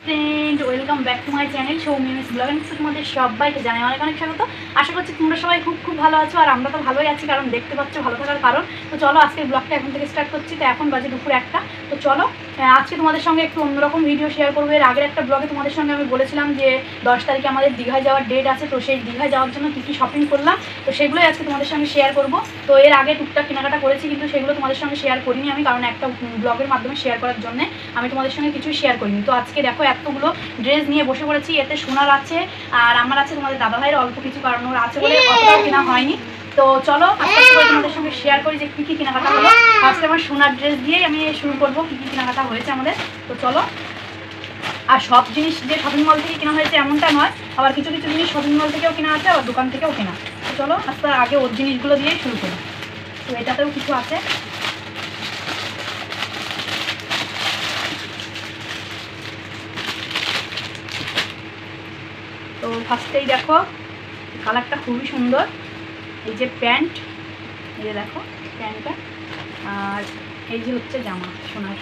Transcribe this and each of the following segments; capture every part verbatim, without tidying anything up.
Friend, welcome back to my channel Soumi miss blogging. তোমাদের সবাইকে জানাই অনেক অনেক স্বাগত। আশা করছি তোমরা সবাই খুব খুব ভালো আছো, আর আমরা তো ভালোই আছি, কারণ দেখতে পাচ্ছ ভালো থাকার কারণ। তো চলো আজকের ব্লগটা এখন থেকে স্টার্ট করছি। তো এখন বাজে দুপুর একটা। তো চলো আজকে তোমাদের সঙ্গে একটু অন্যরকম ভিডিও শেয়ার করবো। এর আগের একটা ব্লগে তোমাদের সঙ্গে আমি বলেছিলাম যে দশ তারিখে আমাদের দীঘায় যাওয়ার ডেট আছে। তো সেই দীঘায় যাওয়ার জন্য কী কী শপিং করলাম, তো সেগুলোই আজকে তোমাদের সঙ্গে শেয়ার করবো। তো এর আগে টুকটাক কেনাকাটা করেছি, কিন্তু সেগুলো তোমাদের সঙ্গে শেয়ার করিনি আমি, কারণ একটা ব্লগের মাধ্যমে শেয়ার করার জন্য আমি তোমাদের সঙ্গে কিছুই শেয়ার করিনি। তো আজকে দেখো এতগুলো ড্রেস নিয়ে বসে পড়েছি। এতে সোনার আছে আর আমার আছে, তোমাদের দাদা ভাইয়ের অল্প কিছু, কারণ ওর আছে বলে অতটাও কেনা হয়নি। তো চলো আস্তে আস্তে করে তোমাদের সঙ্গে শেয়ার করি যে কী কী কেনাকাটা হলো। ফার্স্টে আমার সোনার ড্রেস দিয়েই আমি শুরু করবো কী কী কেনাকাটা হয়েছে আমাদের। তো চলো। আর সব জিনিস যে শপিং মল থেকে কেনা হয়েছে এমনটা নয়, আবার কিছু কিছু জিনিস শপিং মল থেকেও কেনা আছে, আবার দোকান থেকেও কেনা। তো চলো আস্তে আগে ওর জিনিসগুলো দিয়েই শুরু করি। তো এটাতেও কিছু আছে। তো ফার্স্টেই দেখো কালারটা খুবই সুন্দর। এই যে প্যান্ট, এই যে দেখো প্যান্টটা, আর এই যে হচ্ছে জামা সোনার।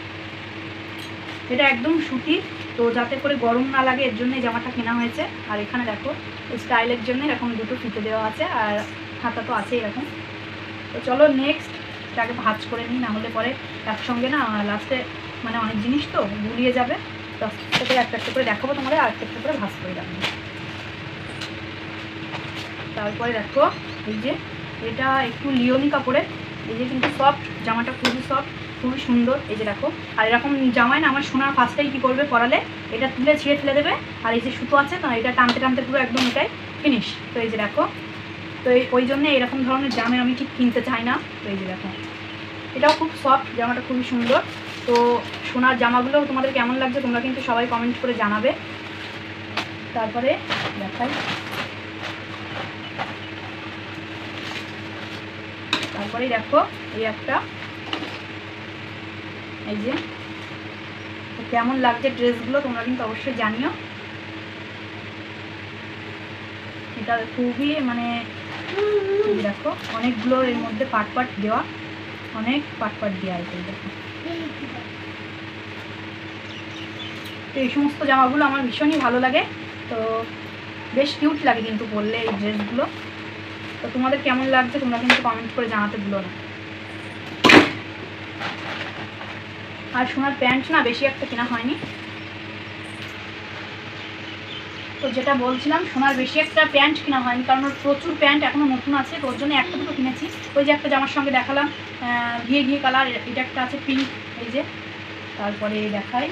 এটা একদম সুতির, তো যাতে করে গরম না লাগে এর জন্য এই জামাটা কেনা হয়েছে। আর এখানে দেখো স্টাইলের জন্য এরকম দুটো ফিতে দেওয়া আছে, আর হাতা তো আছে এরকম। তো চলো নেক্সট এটাকে ভাঁজ করে নিই, না হলে পরে একসঙ্গে না লাস্টে মানে অনেক জিনিস তো গুলিয়ে যাবে। তো আস্তে করে একটা একটা করে দেখাবো তোমাদের, আর একটা একটা করে ভাঁজ করে রাখবো। তারপরে দেখো এই যে এটা একটু লিওনি কাপড়ের, এই যে কিন্তু সফট জামাটা, খুবই সফট, খুবই সুন্দর। এই যে দেখো, আর এরকম জামায় না আমার সোনার ফার্স্টেই কী করবে পরালে, এটা তুলে ছিঁড়ে ফেলে দেবে। আর এই যে সুতো আছে না, এটা টানতে টানতে পুরো একদম এটাই ফিনিশ। তো এই যে দেখো, তো এই ওই জন্যে এরকম ধরনের জামা আমি ঠিক কিনতে চাই না। তো এই যে দেখো এটাও খুব সফট, জামাটা খুবই সুন্দর। তো সোনার জামাগুলো তোমাদের কেমন লাগছে তোমরা কিন্তু সবাই কমেন্ট করে জানাবে। তারপরে দেখাই, তারপরে দেখো এই একটা, এই যে কেমন লাগছে ড্রেসগুলো তোমরা কিন্তু অবশ্যই জানিও। এটা খুবই মানে দেখো অনেকগুলো এর মধ্যে পাট পাট দেওয়া, অনেক পাট পাট দেওয়া আছে দেখো। তো এই সমস্ত জামাগুলো আমার ভীষণই ভালো লাগে, তো বেশ কিউট লাগে কিন্তু পরলে এই ড্রেসগুলো। তো তোমাদের কেমন লাগছে তোমরা কিন্তু কমেন্ট করে জানাতে ভুলো না। আর সোনার প্যান্ট না বেশি একটা কেনা হয়নি। তো যেটা বলছিলাম, সোনার বেশি একটা প্যান্ট কেনা হয়নি, কারণ ওর প্রচুর প্যান্ট এখনও নতুন আছে, তো ওর জন্য একটা দুটো কিনেছি। ওই যে একটা জামার সঙ্গে দেখালাম ঘিয়ে ঘিয়ে কালার, এটা একটা আছে পিঙ্ক, এই যে। তারপরে দেখাই,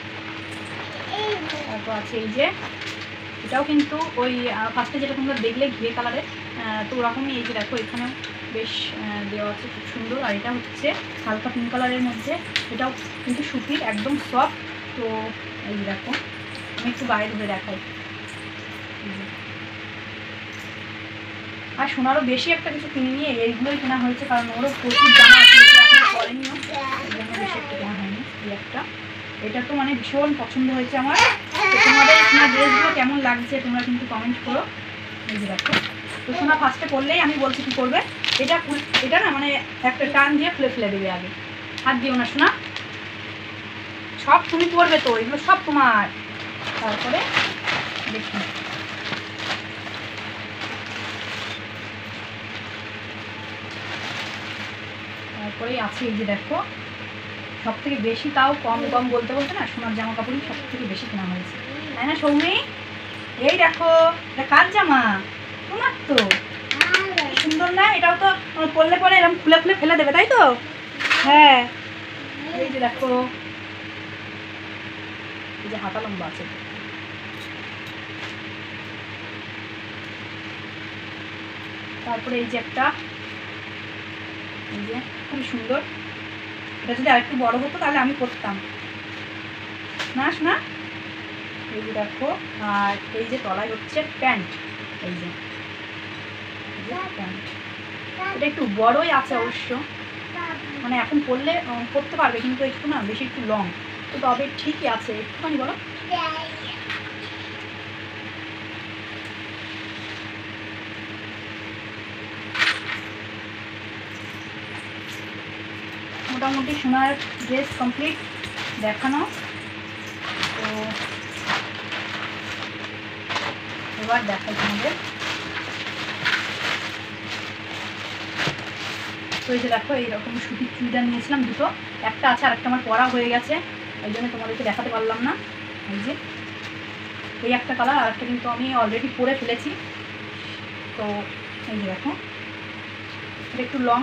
তারপর আছে এই যে এটাও কিন্তু ওই ফার্স্টে যেটা তোমরা দেখলে ঘিয়ে কালারের, তো ওরকমই। এই যে দেখো এখানেও বেশ দেওয়া আছে, খুব সুন্দর। আর এটা হচ্ছে হালকা পিঙ্ক কালারের মধ্যে, এটাও কিন্তু সুতির, একদম সফট। তো এই যে দেখো আমি একটু গায়ে ধরে দেখাই। আর সোনারও বেশি একটা কিছু কিনে নিয়ে এইগুলোই কেনা হয়েছে, কারণ ওরও প্রচুর জামা আছে, এখনো পরেনিও, এই জন্য বেশি একটা কেনা হয়নি। এই একটা, এটা তো মানে ভীষণ পছন্দ হয়েছে আমার। তো তোমাদের সোনার ড্রেসগুলো কেমন লাগছে তোমরা কিন্তু কমেন্ট করো। এই যে দেখো, তো সোনা ফার্স্টে করলেই আমি বলছি কী করবে, এটা এটা না মানে একটা টান দিয়ে ফেলে ফেলে দেবে, আগে হাত দিও না সোনা, সব তুমি করবে, তো এগুলো সব তোমার। তারপরে দেখি, তারপরেই আছে এই যে দেখো সব থেকে বেশি, তাও কম কম বলতে বলতে না সোনার জামা কাপড়ই সব থেকে বেশি কেনা হয়েছে, তাই না সৌমি? এই দেখো এটা কার জামা? তোমার তো সুন্দর না? এটাও তো পরলে পরে এরকম খুলে খুলে ফেলে দেবে, তাই তো? হ্যাঁ, এই যে দেখো এই যে হাতা লম্বা আছে। তারপরে এই যে একটা, এই যে খুবই সুন্দর, এটা যদি আরেকটু বড় হতো তাহলে আমি করতাম না শোনা। এই যে দেখো, আর এই যে তলায় হচ্ছে প্যান্ট, এই যে প্যান্ট, এটা একটু বড়ই আছে অবশ্য, মানে এখন পরলে পরতে পারবে, কিন্তু একটু না বেশি একটু লং, তো তবে ঠিকই আছে একটুখানি। বলো মোটামুটি সোনার ড্রেস কমপ্লিট দেখানো। তো এবার দেখাই তোমাদের। তো এই যে দেখো এইরকম সুতির চুড়িদার নিয়েছিলাম দুটো, একটা আছে আর একটা আমার পরা হয়ে গেছে, এই জন্য তোমাদেরকে দেখাতে পারলাম না। এই যে এই একটা কালার, আর একটা কিন্তু আমি অলরেডি পরে ফেলেছি। তো এই যে দেখো এটা একটু লং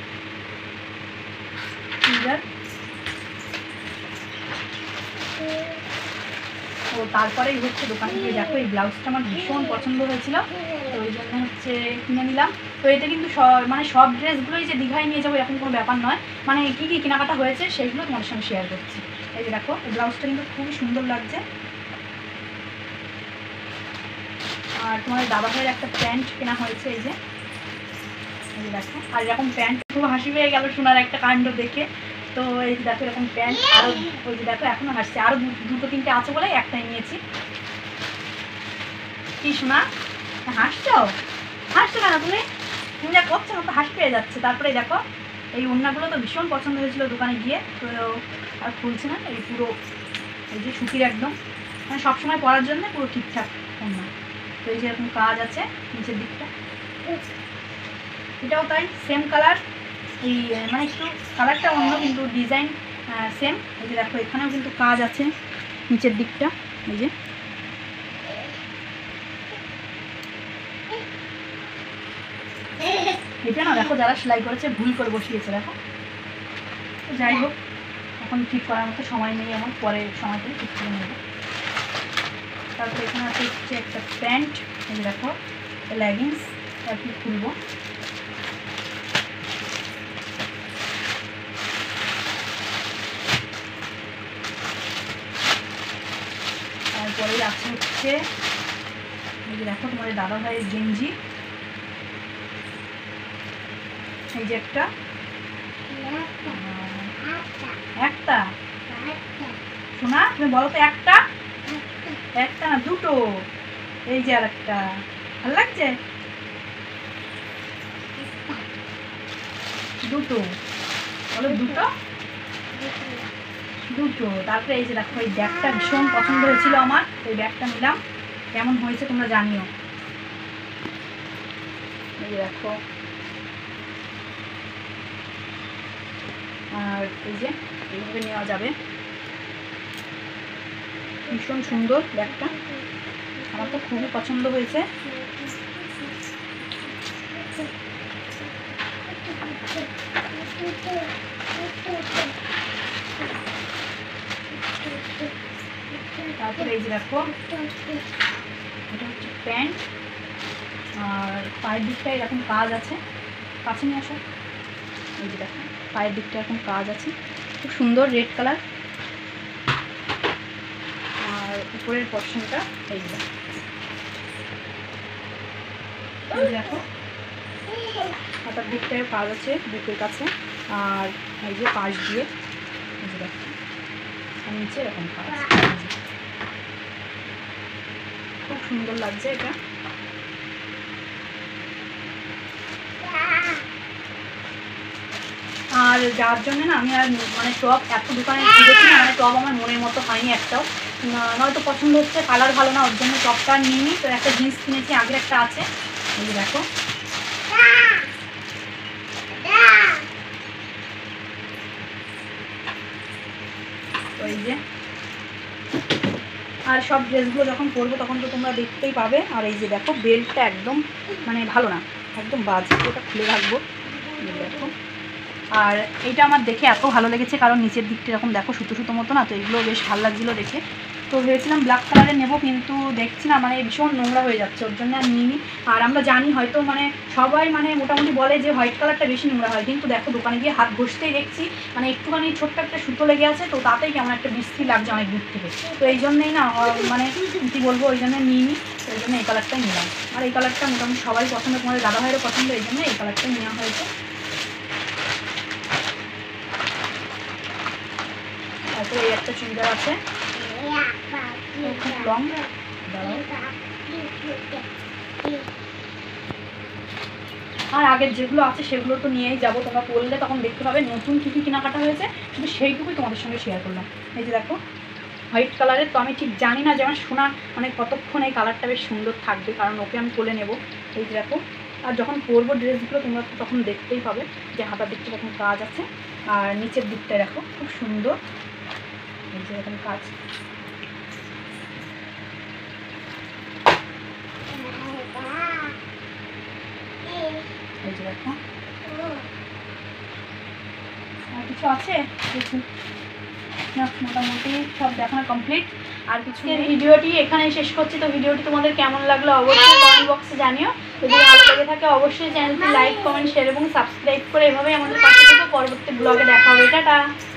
চুড়িদার। তো তারপরেই হচ্ছে দোকান থেকে দেখো এই ব্লাউজটা আমার ভীষণ পছন্দ হয়েছিল, তো ওই জন্য হচ্ছে কিনে নিলাম। তো এটা কিন্তু মানে সব ড্রেসগুলোই যে দীঘায় নিয়ে যাবো এরকম কোনো ব্যাপার নয়, মানে কী কী কেনাকাটা হয়েছে সেগুলো তোমাদের সঙ্গে শেয়ার করছি। এই যে দেখো এই ব্লাউজটা কিন্তু খুবই সুন্দর লাগছে। আর তোমার দাদা ভাইয়ের একটা প্যান্ট কেনা হয়েছে, এই যে এই যে দেখো। আর এরকম প্যান্ট খুব হাসি পেয়ে গেল শোনার একটা কাণ্ড দেখে। তো এই যে দেখো এরকম প্যান্ট, আরও ওই যে দেখো এখনও হাসছে, আরও দুটো তিনটে আছে বলে একটাই নিয়েছি। কি শোনা হাসছো? হাসছো কেন তুমি? তুমি যা করছো না তো হাসি পেয়ে যাচ্ছে। তারপরে দেখো এই ওড়নাগুলো তো ভীষণ পছন্দ হয়েছিল দোকানে গিয়ে, তো আর খুলছে না। এই পুরো এই যে সুতির একদম, মানে সবসময় পরার জন্য পুরো ঠিকঠাক ওড়না। তো এই যে এরকম কাজ আছে নিচের দিকটা, এটাও তাই সেম কালার। এই মানে একটু কালারটা অন্য কিন্তু ডিজাইন সেম। এই যে দেখো এখানেও কিন্তু কাজ আছে নিচের দিকটা, এই যে এটা না দেখো যারা সেলাই করেছে ভুল করে বসিয়েছে দেখো। যাই হোক এখন ঠিক করার মতো সময় নেই, এমন পরে সময় করে ঠিক করে নেব। তারপরে এখানে আছে হচ্ছে একটা প্যান্ট, এই যে দেখো লেগিংস, আর কি খুলবো। তারপরে আছে হচ্ছে এই যে দেখো তোমাদের দাদা ভাইয়ের গেঞ্জি, এই যে একটা একটা শোনা তুমি বলো তো, একটা একটা না দুটো, এই যে আর একটা ভালো লাগছে দুটো, বলো দুটো দুটো। তারপরে এই যে দেখো এই ব্যাগটা ভীষণ পছন্দ হয়েছিল আমার, এই ব্যাগটা নিলাম, কেমন হয়েছে তোমরা জানিও। এই যে দেখো আর এই যে এইভাবে নেওয়া যাবে, ভীষণ সুন্দর ব্যাগটা, আমার তো খুবই পছন্দ হয়েছে। তারপরে এই যে দেখো এটা হচ্ছে প্যান্ট, আর পায়ের দিকটা এরকম কাজ আছে, কাছে নিয়ে আসো। এই যে দেখো পায়ের দিকটা এরকম কাজ আছে, খুব সুন্দর রেড কালার। আর উপরের পশনটা এই যে দেখো হাতার দিকটায় কাজ আছে বুকের কাছে, আর এই যে পাশ দিয়ে এই যে দেখো নিচে এরকম কাজ, খুব সুন্দর লাগছে এটা। আর যার জন্য না আমি আর মানে টপ এত দোকানে ঘুরেছি না, মানে টপ আমার মনের মতো হয়নি একটাও, নয়তো পছন্দ হচ্ছে কালার ভালো না, ওর জন্য টপটা নিইনি। তো একটা জিন্স কিনেছি, আগের একটা আছে, এই যে দেখো এই যে। আর সব ড্রেসগুলো যখন পরবো তখন তো তোমরা দেখতেই পাবে। আর এই যে দেখো বেল্টটা একদম মানে ভালো না, একদম বাজে, এটা খুলে রাখবো দেখো। আর এইটা আমার দেখে এত ভালো লেগেছে, কারণ নিচের দিকটা এরকম দেখো সুতো সুতো মতো না, তো এগুলো বেশ ভালো লাগছিলো দেখে। তো ভেবেছিলাম ব্ল্যাক কালারের নেবো, কিন্তু দেখছি না মানে ভীষণ নোংরা হয়ে যাচ্ছে, ওর জন্য আর নিইনি। আর আমরা জানি হয়তো মানে সবাই মানে মোটামুটি বলে যে হোয়াইট কালারটা বেশি নোংরা হয়, কিন্তু দেখো দোকানে গিয়ে হাত ঘষতেই দেখছি মানে একটুখানি ছোট্ট একটা সুতো লেগে আছে, তো তাতেই কেমন একটা বিশ্রী লাগছে অনেক দূর থেকে। তো এই জন্যেই না মানে কী বলবো, ওই জন্য নিইনি, তো এই জন্য এই কালারটাই নিলাম। আর এই কালারটা মোটামুটি সবাই পছন্দ, তোমাদের দাদা ভাইয়েরও পছন্দ, এই জন্য এই কালারটাই নেওয়া হয়েছে। তারপরে এই একটা চুড়িদার আছে খুব লং, আর আগের যেগুলো আছে সেগুলো তো নিয়েই যাবো, তোমরা পড়লে তখন দেখতে পাবে নতুন কী কী কেনাকাটা হয়েছে, শুধু সেইটুকুই তোমাদের সঙ্গে শেয়ার করলাম। এই যে দেখো হোয়াইট কালারের। তো আমি ঠিক জানি না যে আমার সোনা মানে কতক্ষণ এই কালারটা বেশ সুন্দর থাকবে, কারণ ওকে আমি কোলে নেব। এই যে দেখো, আর যখন পরবো ড্রেসগুলো তোমরা তো তখন দেখতেই পাবে যে হাতার দিকটা তখন কাজ আছে, আর নিচের দিকটা দেখো খুব সুন্দর এই যে এরকম কাজ। এই যে দেখো, আর কিছু আছে দেখুন না, মোটামুটি সব দেখানো কমপ্লিট। আর কিছু ভিডিওটি এখানে শেষ করছি। তো ভিডিওটি তোমাদের কেমন লাগলো অবশ্যই কমেন্ট বক্সে জানিও। যদি ভালো লেগে থাকে অবশ্যই চ্যানেলটি লাইক, কমেন্ট, শেয়ার এবং সাবস্ক্রাইব করে এভাবেই আমাদের পাশে থেকে পরবর্তী ব্লগে দেখা হবে। টাটা।